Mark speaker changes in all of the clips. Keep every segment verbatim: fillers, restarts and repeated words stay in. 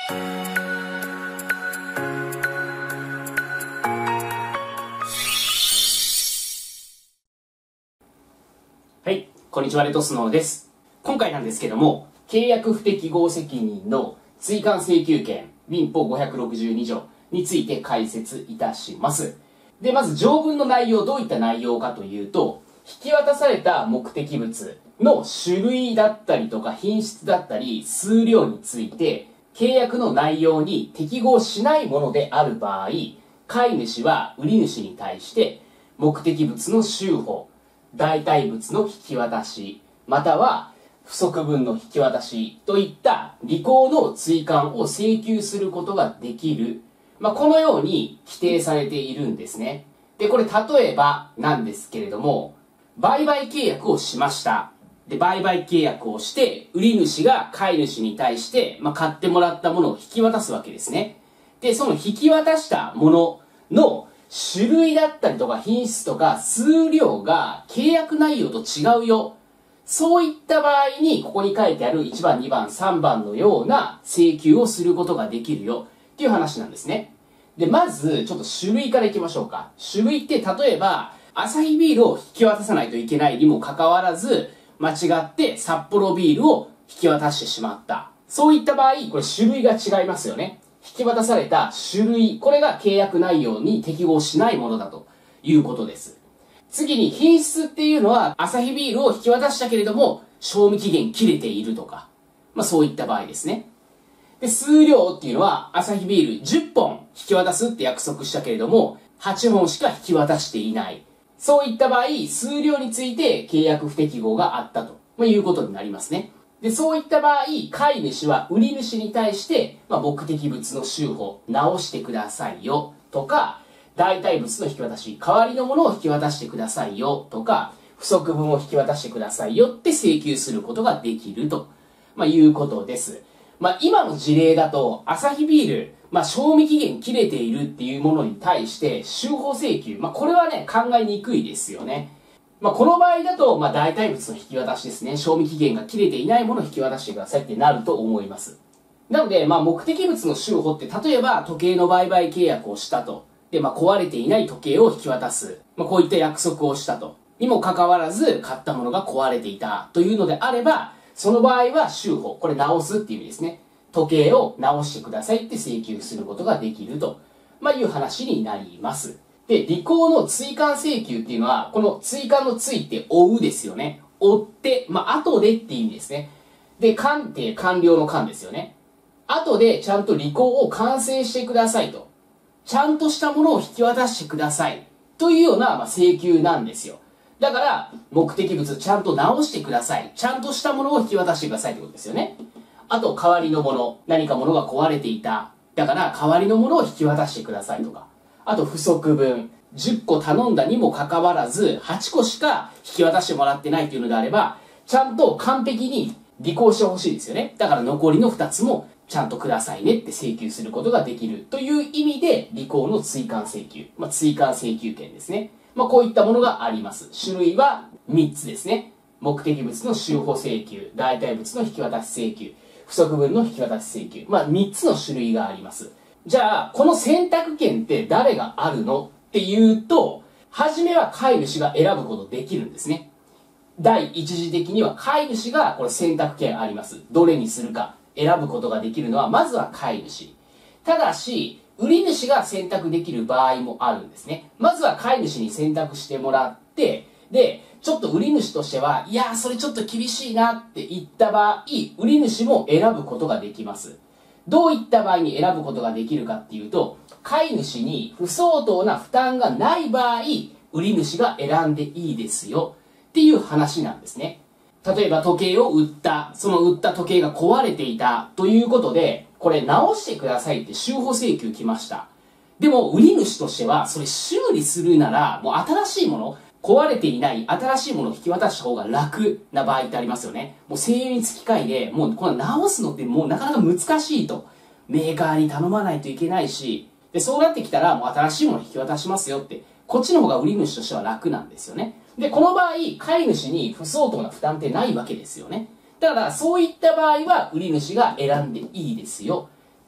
Speaker 1: はい、こんにちは、レトスノーです。今回なんですけども、契約不適合責任の追加請求権民法ごひゃくろくじゅうに条について解説いたします。で、まず条文の内容、どういった内容かというと、引き渡された目的物の種類だったりとか品質だったり数量について、契約の内容に適合しないものである場合、買い主は売り主に対して目的物の収保、代替物の引き渡し、または不足分の引き渡しといった履行の追還を請求することができる。まあ、このように規定されているんですね。で、これ例えばなんですけれども、売買契約をしました。で、売買契約をして、売り主が買い主に対して、まあ、買ってもらったものを引き渡すわけですね。で、その引き渡したものの種類だったりとか品質とか数量が契約内容と違うよ。そういった場合に、ここに書いてあるいちばん、にばん、さんばんのような請求をすることができるよっていう話なんですね。で、まず、ちょっと種類からいきましょうか。種類って例えば、アサヒビールを引き渡さないといけないにもかかわらず、間違って札幌ビールを引き渡してしまった。そういった場合、これ種類が違いますよね。引き渡された種類、これが契約内容に適合しないものだということです。次に品質っていうのは、アサヒビールを引き渡したけれども、賞味期限切れているとか、まあそういった場合ですね。で、数量っていうのは、アサヒビールじゅっぽん引き渡すって約束したけれども、はっぽんしか引き渡していない。そういった場合、数量について契約不適合があったと、まあ、いうことになりますね。で、そういった場合、買い主は売り主に対して、まあ、目的物の収保、直してくださいよ、とか、代替物の引き渡し、代わりのものを引き渡してくださいよ、とか、不足分を引き渡してくださいよって請求することができると、まあ、いうことです。まあ、今の事例だと、アサヒビール、まあ、賞味期限切れているっていうものに対して、収保請求、まあ、これはね、考えにくいですよね。まあ、この場合だと、まあ、代替物の引き渡しですね。賞味期限が切れていないものを引き渡してくださいってなると思います。なので、まあ、目的物の収保って、例えば、時計の売買契約をしたと。で、まあ、壊れていない時計を引き渡す。まあ、こういった約束をしたと。にもかかわらず、買ったものが壊れていたというのであれば、その場合は収保。これ直すっていう意味ですね。時計を直してくださいって請求することができると、まあ、いう話になります。で、履行の追還請求っていうのは、この追還の追って追うですよね。追って、まあ、後でっていう意味ですね。で、完って完了の完ですよね。後でちゃんと履行を完成してくださいと。ちゃんとしたものを引き渡してください。というような、まあ、請求なんですよ。だから、目的物ちゃんと直してください。ちゃんとしたものを引き渡してくださいってことですよね。あと、代わりのもの。何かものが壊れていた。だから、代わりのものを引き渡してくださいとか。あと、不足分。じゅっこ頼んだにもかかわらず、はちこしか引き渡してもらってないというのであれば、ちゃんと完璧に履行してほしいですよね。だから残りのふたつもちゃんとくださいねって請求することができるという意味で、履行の追還請求。まあ、追還請求権ですね。まあ、こういったものがあります。種類はみっつですね。目的物の収保請求、代替物の引き渡し請求、不足分の引き渡し請求。まあ、みっつの種類があります。じゃあ、この選択権って誰があるのっていうと、はじめは買い主が選ぶことできるんですね。第一次的には買い主がこれ選択権あります。どれにするか選ぶことができるのは、まずは買い主。ただし、売り主が選択できる場合もあるんですね。まずは買い主に選択してもらって、で、ちょっと売り主としては、いやーそれちょっと厳しいなって言った場合、売り主も選ぶことができます。どういった場合に選ぶことができるかっていうと、買い主に不相当な負担がない場合、売り主が選んでいいですよっていう話なんですね。例えば時計を売った、その売った時計が壊れていたということで、これ直してくださいって収保請求来ました。でも売り主としては、それ修理するなら、もう新しいもの、壊れていない新しいものを引き渡した方が楽な場合ってありますよね。もう製油につき替えで、もうこの直すのってもうなかなか難しいと。メーカーに頼まないといけないし、で、そうなってきたらもう新しいものを引き渡しますよって、こっちの方が売り主としては楽なんですよね。で、この場合、買い主に不相当な負担ってないわけですよね。だから、そういった場合は売り主が選んでいいですよっ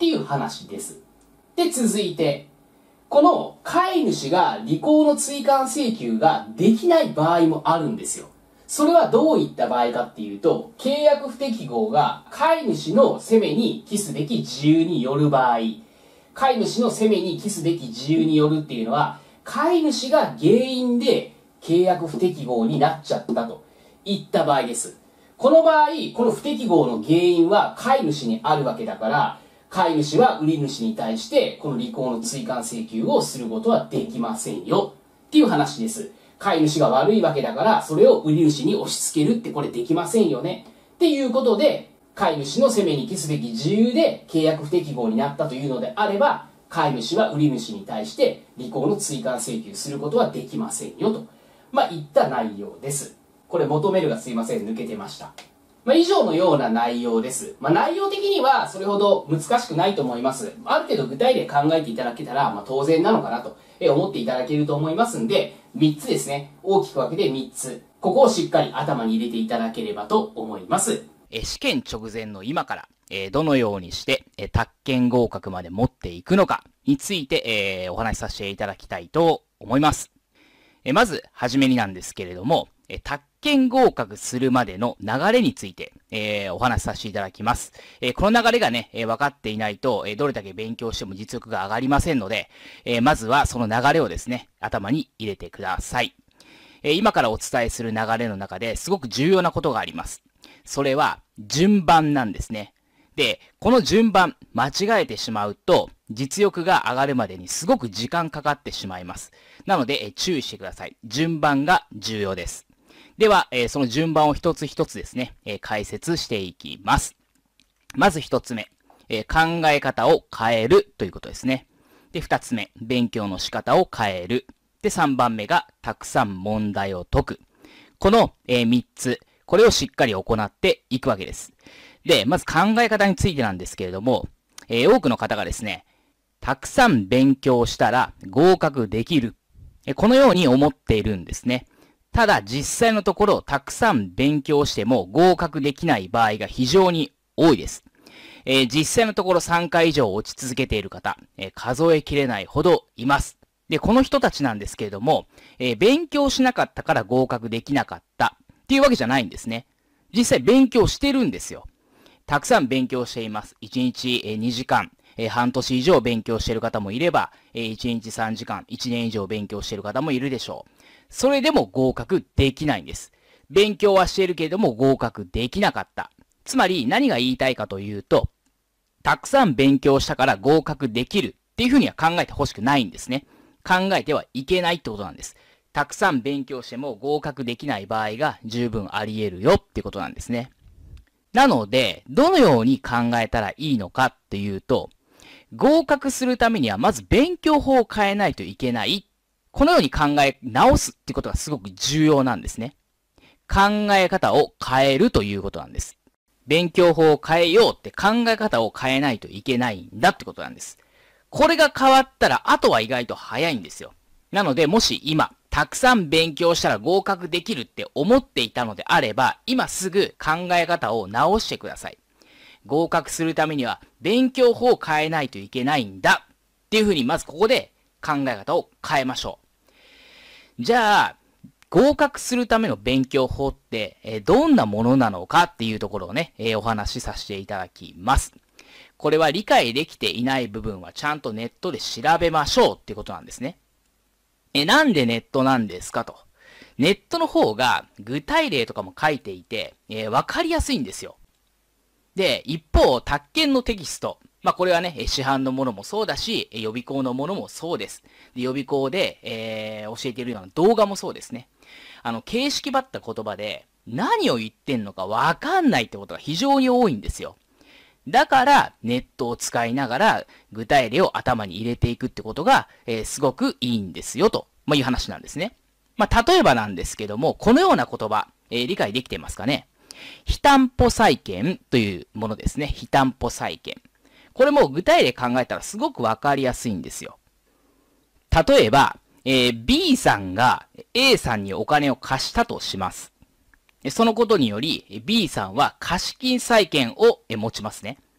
Speaker 1: っていう話です。で、続いて、この飼い主が履行の追加請求ができない場合もあるんですよ。それはどういった場合かっていうと、契約不適合が飼い主の責めに帰すべき自由による場合、飼い主の責めに帰すべき自由によるっていうのは、飼い主が原因で契約不適合になっちゃったといった場合です。この場合、この不適合の原因は飼い主にあるわけだから、飼い主は売り主に対してこの履行の追加請求をすることはできませんよっていう話です。飼い主が悪いわけだから、それを売り主に押し付けるってこれできませんよねっていうことで、飼い主の責めに帰すべき自由で契約不適合になったというのであれば、飼い主は売り主に対して履行の追加請求することはできませんよと、まあ、いった内容です。これ求めるがすいません、抜けてました。まあ、以上のような内容です。まあ、内容的にはそれほど難しくないと思います。ある程度具体例考えていただけたら、まあ、当然なのかなと思っていただけると思いますんで、みっつですね。大きく分けてみっつ。ここをしっかり頭に入れていただければと思います。
Speaker 2: え試験直前の今から、えー、どのようにして、えー、宅建合格まで持っていくのかについて、えー、お話しさせていただきたいと思います。えー、まず、はじめになんですけれども、えー、宅建合格するまでの流れについて、えー、お話しさせていただきます。えー、この流れがね、えー、分かっていないと、えー、どれだけ勉強しても実力が上がりませんので、えー、まずはその流れをですね、頭に入れてください。えー、今からお伝えする流れの中ですごく重要なことがあります。それは順番なんですね。で、この順番間違えてしまうと実力が上がるまでにすごく時間かかってしまいます。なので、え注意してください。順番が重要です。では、えその順番を一つ一つですね、え解説していきます。まず一つ目、え考え方を変えるということですね。で、二つ目、勉強の仕方を変える。で、三番目がたくさん問題を解く。この、え三つ、これをしっかり行っていくわけです。で、まず考え方についてなんですけれども、えー、多くの方がですね、たくさん勉強したら合格できる。えこのように思っているんですね。ただ実際のところ、たくさん勉強しても合格できない場合が非常に多いです。えー、実際のところさんかい以上落ち続けている方、えー、数えきれないほどいます。で、この人たちなんですけれども、えー、勉強しなかったから合格できなかったっていうわけじゃないんですね。実際勉強してるんですよ。たくさん勉強しています。いちにちにじかん、半年以上勉強している方もいれば、いちにちさんじかん、いちねん以上勉強している方もいるでしょう。それでも合格できないんです。勉強はしているけれども合格できなかった。つまり何が言いたいかというと、たくさん勉強したから合格できるっていうふうには考えてほしくないんですね。考えてはいけないってことなんです。たくさん勉強しても合格できない場合が十分あり得るよってことなんですね。なので、どのように考えたらいいのかっていうと、合格するためにはまず勉強法を変えないといけない。このように考え直すってことがすごく重要なんですね。考え方を変えるということなんです。勉強法を変えようって考え方を変えないといけないんだってことなんです。これが変わったら、あとは意外と早いんですよ。なので、もし今、たくさん勉強したら合格できるって思っていたのであれば、今すぐ考え方を直してください。合格するためには、勉強法を変えないといけないんだっていうふうに、まずここで考え方を変えましょう。じゃあ、合格するための勉強法って、えー、どんなものなのかっていうところをね、えー、お話しさせていただきます。これは理解できていない部分はちゃんとネットで調べましょうっていうことなんですね。え、なんでネットなんですかと。ネットの方が具体例とかも書いていて、えー、わかりやすいんですよ。で、一方、宅建のテキスト。まあ、これはね、市販のものもそうだし、予備校のものもそうです。で予備校で、えー、教えているような動画もそうですね。あの、形式ばった言葉で何を言ってんのかわかんないってことが非常に多いんですよ。だから、ネットを使いながら、具体例を頭に入れていくってことが、えー、すごくいいんですよ、と、まあ、いう話なんですね。まあ、例えばなんですけども、このような言葉、えー、理解できてますかね。非担保債権というものですね。非担保債権。これも具体例考えたらすごくわかりやすいんですよ。例えば、えー、B さんが A さんにお金を貸したとします。そのことにより B さんは貸金債権を持ちますね。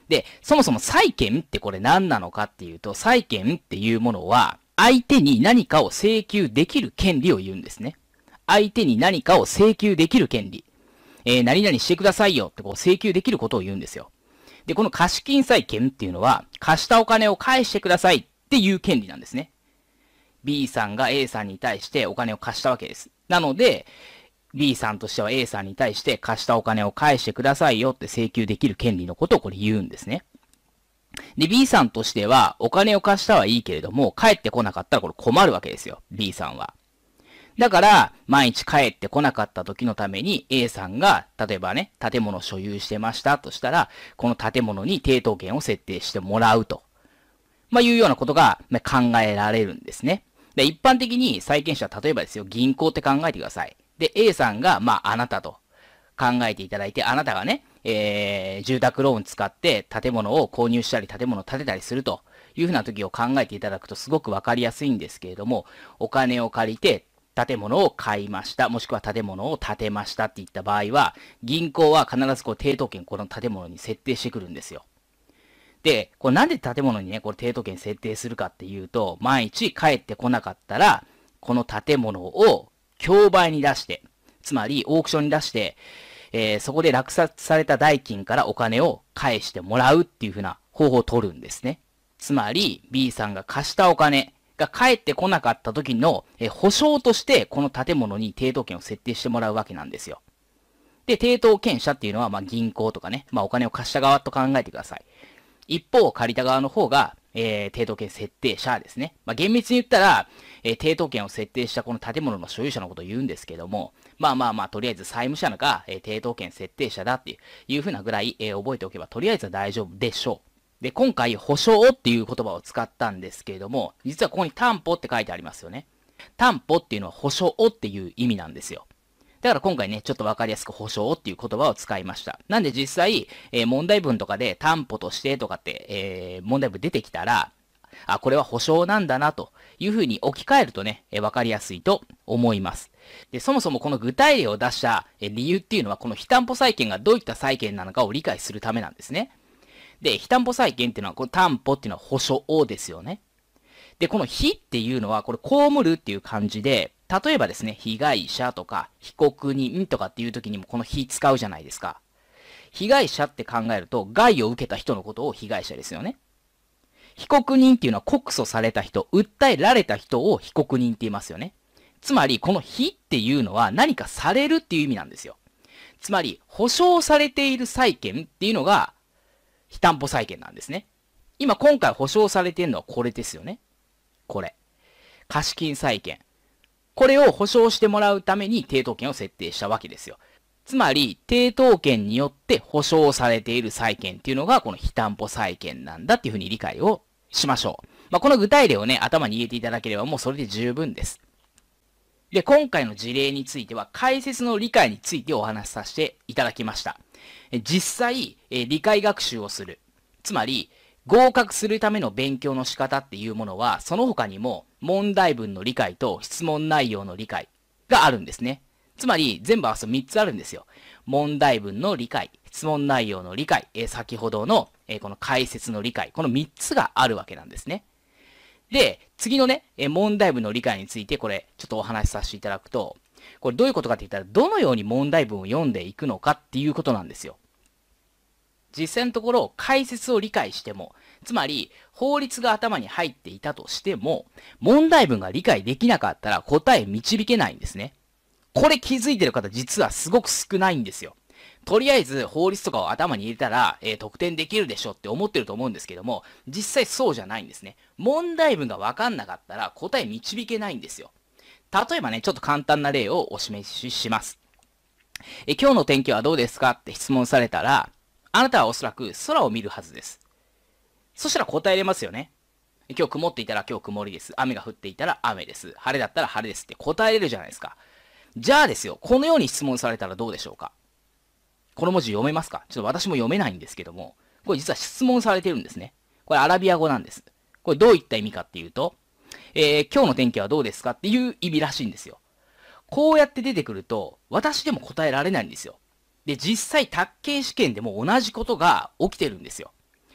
Speaker 2: で、そもそも債権ってこれ何なのかっていうと、債権っていうものは、相手に何かを請求できる権利を言うんですね。相手に何かを請求できる権利。えー、何々してくださいよってこう請求できることを言うんですよ。で、この貸金債権っていうのは、貸したお金を返してくださいっていう権利なんですね。B さんが A さんに対してお金を貸したわけです。なので、B さんとしては A さんに対して貸したお金を返してくださいよって請求できる権利のことをこれ言うんですね。で、B さんとしてはお金を貸したはいいけれども、帰ってこなかったらこれ困るわけですよ。B さんは。だから、毎日帰ってこなかった時のために A さんが、例えばね、建物を所有してましたとしたら、この建物に抵当権を設定してもらうと。まあ、いうようなことが考えられるんですね。で、一般的に債権者は例えばですよ、銀行って考えてください。で、A さんが、まあ、あなたと考えていただいて、あなたがね、えー、住宅ローン使って建物を購入したり、建物を建てたりするというふうな時を考えていただくとすごくわかりやすいんですけれども、お金を借りて建物を買いました、もしくは建物を建てましたっていった場合は、銀行は必ずこう抵当権この建物に設定してくるんですよ。で、これなんで建物にね、これ抵当権設定するかっていうと、毎日帰ってこなかったら、この建物を競売に出して、つまりオークションに出して、えー、そこで落札された代金からお金を返してもらうっていう風な方法を取るんですね。つまり B さんが貸したお金が返ってこなかった時の、えー、保証としてこの建物に抵当権を設定してもらうわけなんですよ。で、抵当権者っていうのはまあ銀行とかね、まあお金を貸した側と考えてください。一方、借りた側の方が、えー、抵当権設定者ですね。まあ、厳密に言ったら、えー、抵当権を設定したこの建物の所有者のことを言うんですけども、まあまあまあ、とりあえず債務者が、えー、抵当権設定者だっていうふうなぐらい、えー、覚えておけば、とりあえずは大丈夫でしょう。で、今回、保証っていう言葉を使ったんですけれども、実はここに担保って書いてありますよね。担保っていうのは保証っていう意味なんですよ。だから今回ね、ちょっとわかりやすく保証っていう言葉を使いました。なんで実際、えー、問題文とかで担保としてとかって、えー、問題文出てきたら、あ、これは保証なんだなというふうに置き換えるとね、えー、わかりやすいと思います。で、そもそもこの具体例を出した、えー、理由っていうのは、この非担保債権がどういった債権なのかを理解するためなんですね。で、非担保債権っていうのは、この担保っていうのは保証ですよね。で、この非っていうのは、これ被るっていう感じで、例えばですね、被害者とか被告人とかっていう時にもこの非使うじゃないですか。被害者って考えると、害を受けた人のことを被害者ですよね。被告人っていうのは告訴された人、訴えられた人を被告人って言いますよね。つまり、この非っていうのは何かされるっていう意味なんですよ。つまり、保証されている債権っていうのが非担保債権なんですね。今、今回保証されているのはこれですよね。これ。貸金債権。これを保証してもらうために抵当権を設定したわけですよ。つまり、抵当権によって保証されている債権っていうのがこの非担保債権なんだっていうふうに理解をしましょう。まあ、この具体例をね、頭に入れていただければもうそれで十分です。で、今回の事例については解説の理解についてお話しさせていただきました。実際、理解学習をする。つまり、合格するための勉強の仕方っていうものは、その他にも問題文の理解と質問内容の理解があるんですね。つまり、全部合わせてみっつあるんですよ。問題文の理解、質問内容の理解、えー、先ほどの、えー、この解説の理解、このみっつがあるわけなんですね。で、次のね、えー、問題文の理解について、これ、ちょっとお話しさせていただくと、これどういうことかって言ったら、どのように問題文を読んでいくのかっていうことなんですよ。実際のところ、解説を理解しても、つまり、法律が頭に入っていたとしても、問題文が理解できなかったら答え導けないんですね。これ気づいてる方実はすごく少ないんですよ。とりあえず法律とかを頭に入れたら、えー、得点できるでしょって思ってると思うんですけども、実際そうじゃないんですね。問題文がわかんなかったら答え導けないんですよ。例えばね、ちょっと簡単な例をお示しします。え今日の天気はどうですかって質問されたら、あなたはおそらく空を見るはずです。そしたら答えれますよね。今日曇っていたら今日曇りです。雨が降っていたら雨です。晴れだったら晴れですって答えれるじゃないですか。じゃあですよ、このように質問されたらどうでしょうか。この文字読めますか？ちょっと私も読めないんですけども、これ実は質問されてるんですね。これアラビア語なんです。これどういった意味かっていうと、えー、今日の天気はどうですかっていう意味らしいんですよ。こうやって出てくると、私でも答えられないんですよ。で、実際、宅建試験でも同じことが起きてるんですよ。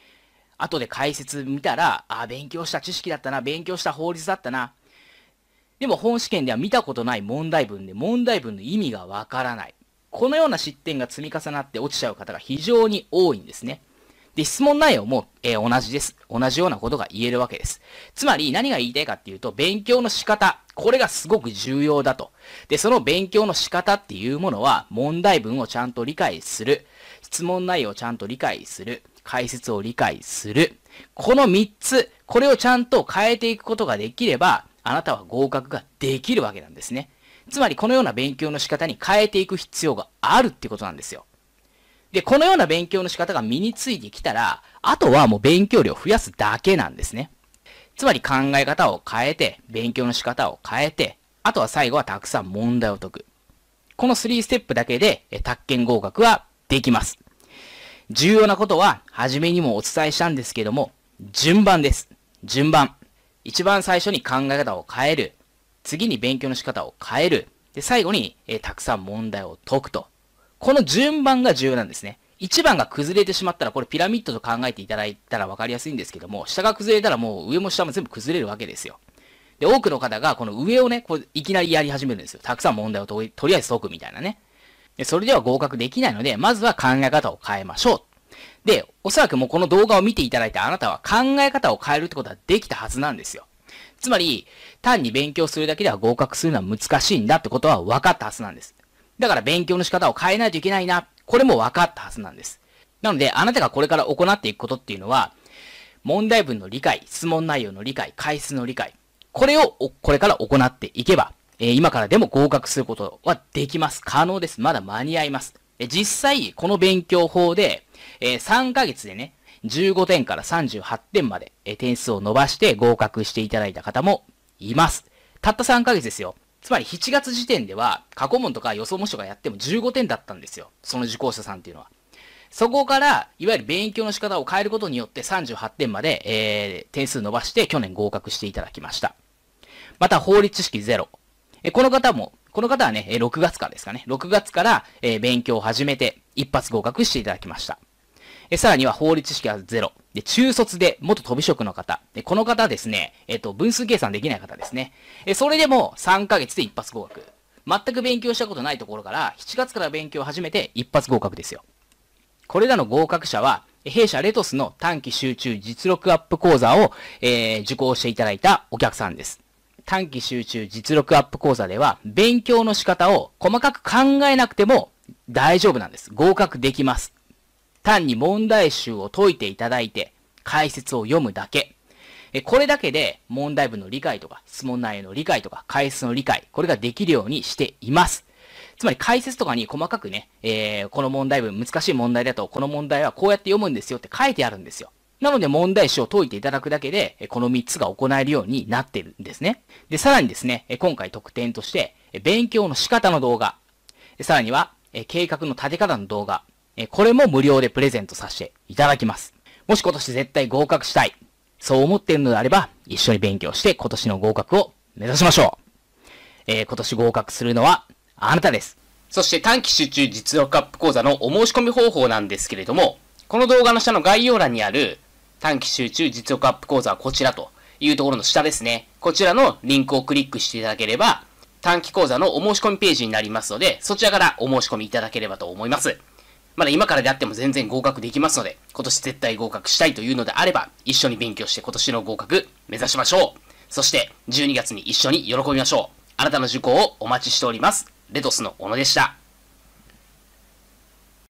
Speaker 2: 後で解説見たら、あ、勉強した知識だったな、勉強した法律だったな。でも本試験では見たことない問題文で問題文の意味がわからない。このような失点が積み重なって落ちちゃう方が非常に多いんですね。で、質問内容も、えー、同じです。同じようなことが言えるわけです。つまり何が言いたいかっていうと、勉強の仕方、これがすごく重要だと。で、その勉強の仕方っていうものは、問題文をちゃんと理解する。質問内容をちゃんと理解する。解説を理解する。このみっつ、これをちゃんと変えていくことができれば、あなたは合格ができるわけなんですね。つまりこのような勉強の仕方に変えていく必要があるってことなんですよ。で、このような勉強の仕方が身についてきたら、あとはもう勉強量を増やすだけなんですね。つまり考え方を変えて、勉強の仕方を変えて、あとは最後はたくさん問題を解く。このさんステップだけで、宅建合格はできます。重要なことは、初めにもお伝えしたんですけども、順番です。順番。一番最初に考え方を変える。次に勉強の仕方を変える。で、最後に、えー、たくさん問題を解くと。この順番が重要なんですね。いちばんが崩れてしまったら、これピラミッドと考えていただいたら分かりやすいんですけども、下が崩れたらもう上も下も全部崩れるわけですよ。で、多くの方がこの上をね、こういきなりやり始めるんですよ。たくさん問題をととりあえず解くみたいなね。で、それでは合格できないので、まずは考え方を変えましょう。で、おそらくもうこの動画を見ていただいてあなたは考え方を変えるってことはできたはずなんですよ。つまり、単に勉強するだけでは合格するのは難しいんだってことは分かったはずなんです。だから勉強の仕方を変えないといけないな。これも分かったはずなんです。なので、あなたがこれから行っていくことっていうのは、問題文の理解、質問内容の理解、解説の理解。これをこれから行っていけば、えー、今からでも合格することはできます。可能です。まだ間に合います。実際、この勉強法で、えー、さんかげつでね、じゅうごてんからさんじゅうはってんまで、えー、点数を伸ばして合格していただいた方もいます。たったさんかげつですよ。つまりしちがつ時点では、過去問とか予想模試とかやってもじゅうごてんだったんですよ。その受講者さんっていうのは。そこから、いわゆる勉強の仕方を変えることによってさんじゅうはってんまで、えー、点数伸ばして去年合格していただきました。また、法律知識ゼロ。えこの方も、この方はね、ろくがつからですかね。ろくがつから、えー、勉強を始めて、一発合格していただきました。えさらには法律知識はゼロ。で、中卒で元飛び職の方。で、この方ですね、えっと、分数計算できない方ですね。え、それでもさんかげつで一発合格。全く勉強したことないところから、しちがつから勉強を始めて一発合格ですよ。これらの合格者は、弊社レトスの短期集中実力アップ講座を、えー、受講していただいたお客さんです。短期集中実力アップ講座では、勉強の仕方を細かく考えなくても大丈夫なんです。合格できます。単に問題集を解いていただいて、解説を読むだけ。これだけで問題文の理解とか、質問内容の理解とか、解説の理解、これができるようにしています。つまり解説とかに細かくね、えー、この問題文、難しい問題だと、この問題はこうやって読むんですよって書いてあるんですよ。なので問題集を解いていただくだけで、このみっつが行えるようになっているんですね。で、さらにですね、今回特典として、勉強の仕方の動画、さらには、計画の立て方の動画、これも無料でプレゼントさせていただきます。もし今年絶対合格したい、そう思っているのであれば、一緒に勉強して今年の合格を目指しましょう。えー、今年合格するのはあなたです。そして短期集中実力アップ講座のお申し込み方法なんですけれども、この動画の下の概要欄にある短期集中実力アップ講座はこちらというところの下ですね。こちらのリンクをクリックしていただければ、短期講座のお申し込みページになりますので、そちらからお申し込みいただければと思います。まだ今からであっても全然合格できますので、今年絶対合格したいというのであれば、一緒に勉強して今年の合格目指しましょう。そしてじゅうにがつに一緒に喜びましょう。あなたの受講をお待ちしております。レトスの小野でした。